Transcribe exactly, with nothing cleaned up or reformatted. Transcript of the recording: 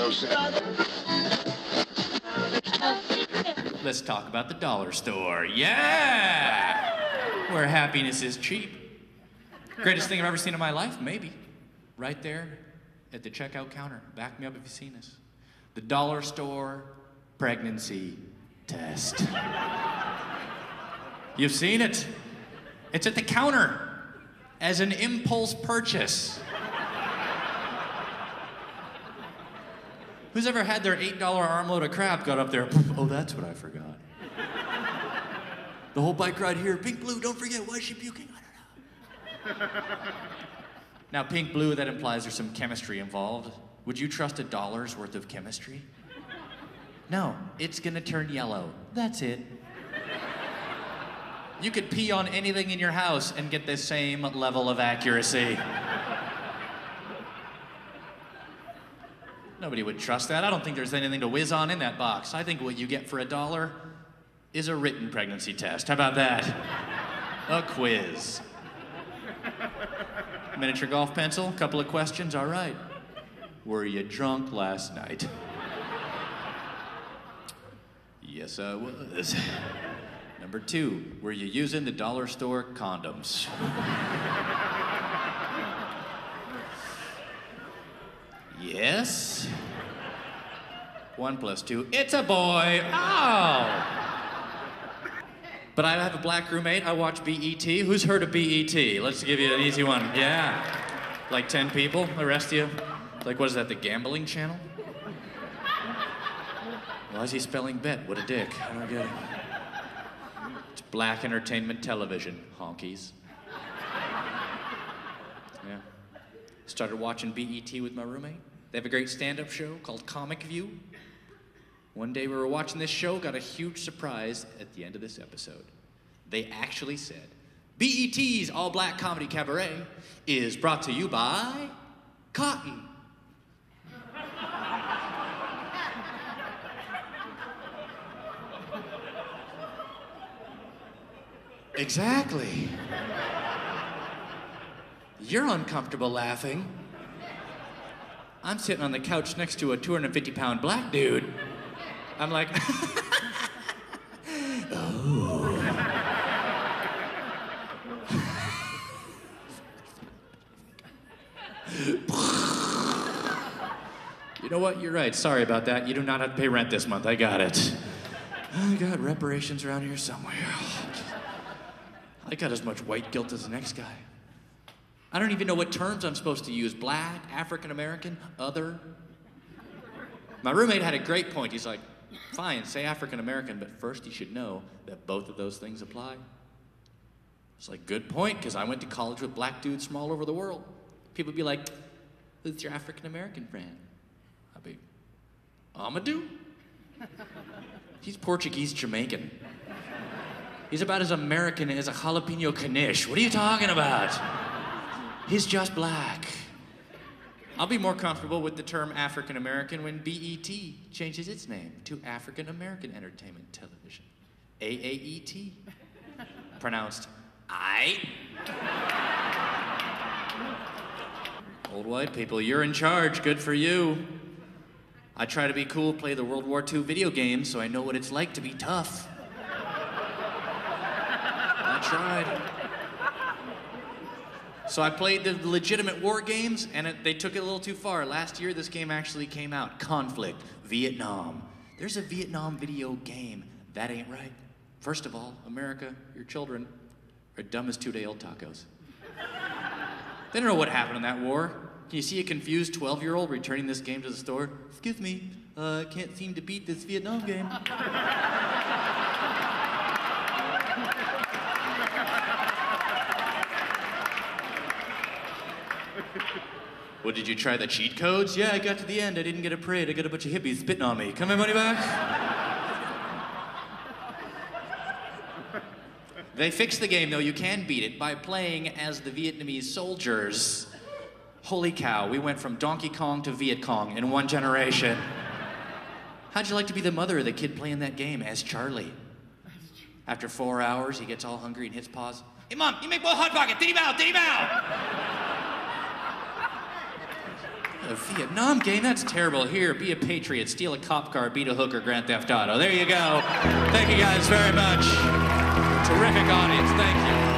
Let's talk about the dollar store. Yeah! Where happiness is cheap. Greatest thing I've ever seen in my life? Maybe. Right there at the checkout counter. Back me up if you've seen this. The dollar store pregnancy test. You've seen it. It's at the counter as an impulse purchase. Who's ever had their eight dollar armload of crap got up there? Oh, that's what I forgot. The whole bike ride here, pink, blue, don't forget, why is she puking? I don't know. Now, pink, blue, that implies there's some chemistry involved. Would you trust a dollar's worth of chemistry? No, it's gonna turn yellow. That's it. You could pee on anything in your house and get the same level of accuracy. Nobody would trust that. I don't think there's anything to whiz on in that box. I think what you get for a dollar is a written pregnancy test. How about that? A quiz. Miniature golf pencil, couple of questions, all right. Were you drunk last night? Yes, I was. Number two, were you using the dollar store condoms? Yes. One plus two, it's a boy. Oh. But I have a black roommate, I watch B E T. Who's heard of B E T? Let's give you an easy one. Yeah. Like ten people, the rest of you. Like, what is that, the gambling channel? Why is he spelling bet? What a dick. I don't get it. It's black entertainment television, honkies. Yeah. Started watching B E T with my roommate. They have a great stand-up show called Comic View. One day we were watching this show, got a huge surprise at the end of this episode. They actually said, B E T's All Black Comedy Cabaret is brought to you by Cotton. Exactly. You're uncomfortable laughing. I'm sitting on the couch next to a two hundred fifty pound black dude. I'm like, oh. You know what? You're right. Sorry about that. You do not have to pay rent this month. I got it. I got reparations around here somewhere. I got as much white guilt as the next guy. I don't even know what terms I'm supposed to use. Black, African American, other. My roommate had a great point. He's like, fine, say African American, but first you should know that both of those things apply. It's like, good point, because I went to college with black dudes from all over the world. People would be like, who's your African American friend? I'd be, Amadou? He's Portuguese Jamaican. He's about as American as a jalapeno knish. What are you talking about? He's just black. I'll be more comfortable with the term African American when B E T changes its name to African American Entertainment Television. A A E T. Pronounced I. Old white people, you're in charge. Good for you. I try to be cool, play the World War Two video games, so I know what it's like to be tough. I tried. So I played the legitimate war games, and it, they took it a little too far. Last year, this game actually came out. Conflict, Vietnam. There's a Vietnam video game. That ain't right. First of all, America, your children are dumb as two-day-old tacos. They don't know what happened in that war. Can you see a confused twelve-year-old returning this game to the store? Excuse me, I uh, can't seem to beat this Vietnam game. Well, did you try the cheat codes? Yeah, I got to the end. I didn't get a parade. I got a bunch of hippies spitting on me. Come my money back. They fixed the game, though. You can beat it by playing as the Vietnamese soldiers. Holy cow, we went from Donkey Kong to Viet Cong in one generation. How'd you like to be the mother of the kid playing that game as Charlie? After four hours, he gets all hungry and hits pause. Hey, Mom, you make boy hot pocket. Did him out, did him out. A Vietnam game? That's terrible. Here, be a patriot, steal a cop car, beat a hooker, Grand Theft Auto. There you go. Thank you guys very much. Terrific audience. Thank you.